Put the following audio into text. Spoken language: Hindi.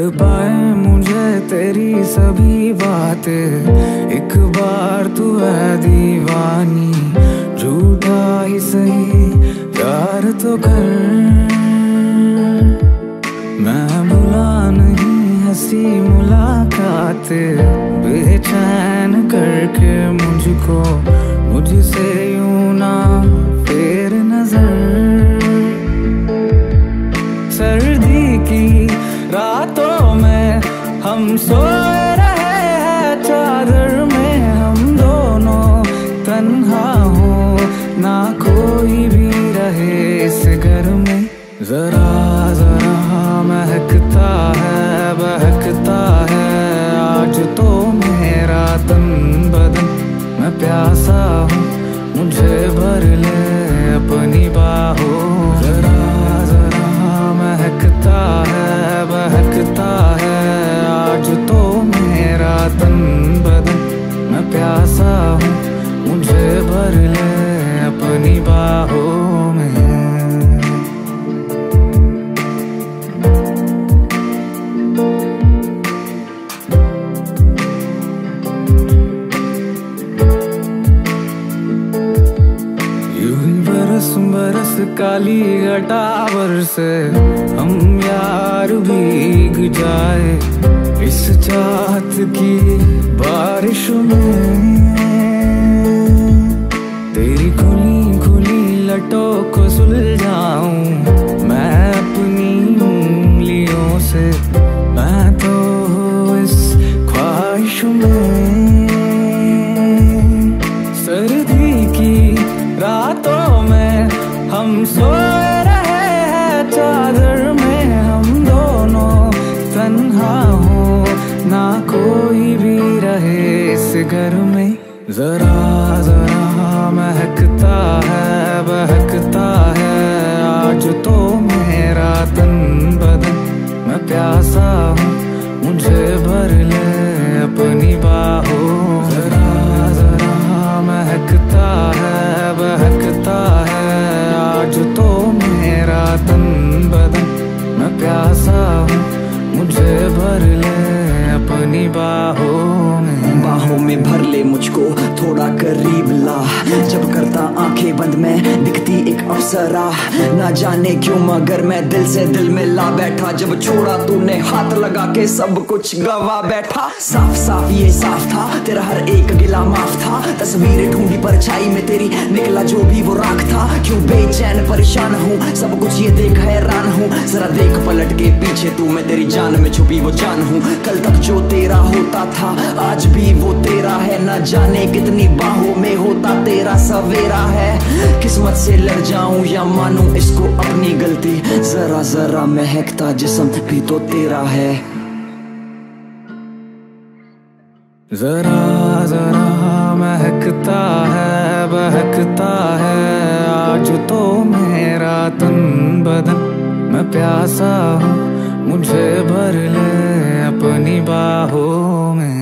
तड़पाए मुझे तेरी सभी बातें। एक बार तू है दीवानी, झूठा ही सही प्यार तो कर। मैं भुला नहीं हंसी मुलाकातें, बेचैन करके मुझको मुझसे यूं ना फेर नजर। सर्दी की रातों में हम सोए रहे हैं चादर में, हम दोनों तन्हा हो ना कोई भी रहे इस घर में। जरा जरा महकता है बहकता है आज तो मेरा तन बदन। मैं प्यासा हूँ मुझे भर ले अपनी बाहों। जरा जरा महकता है बहकता है आज तो मेरा तन बदन। मैं प्यासा हूँ मुझे भर ले अपनी बाहों में। बरस काली घटावर से हम यार भीग जाए इस चाहत की बारिश में। तेरी खुली खुली लटों को सुलझाऊं मैं अपनी उंगलियों से। मैं तो इस ख्वाहिश में सर्दी की रातों में हम सोए रहे हैं चादर में, हम दोनों तन्हा हो ना कोई भी रहे इस घर में। जरा जरा महकता है बहकता है आज तो मेरा तन बदन। मैं प्यासा हूँ मुझे भर ले अपनी बाहों। जरा जरा महकता है बहकता है आज तो मेरा तन बदन। मैं प्यासा हूँ मुझे भर ले अपनी बाहों में। बाहों में भर ले मुझको थोड़ा करीब ला, जब करता आंखें बंद मैं दिखती एक अप्सरा। ना जाने क्यों मगर मैं दिल से दिल में ला बैठा, जब छोड़ा तूने हाथ लगा के सब कुछ गवा बैठा। साफ साफ ये साफ था तेरा हर एक गिला माफ था, तस्वीरें ढूंढी परछाई में तेरी निकला जो भी वो राख था। क्यों बेचैन परेशान हूँ सब कुछ ये देख हैरान हूँ, जरा देख पलट के पीछे तू मैं तेरी जान में छुपी वो जान हूँ। कल तक जो तेरा होता था आज भी वो तेरा है, न जाने कितनी बाहों में होता तेरा सवेरा है। किस्मत से लड़ जाऊं या मानूं इसको अपनी गलती, जरा जरा महकता जिस्म भी तो तेरा है। जरा जरा महकता है बहकता है आज तो मेरा तन बदन। मैं प्यासा हूँ मुझे भर ले अपनी बाहों में।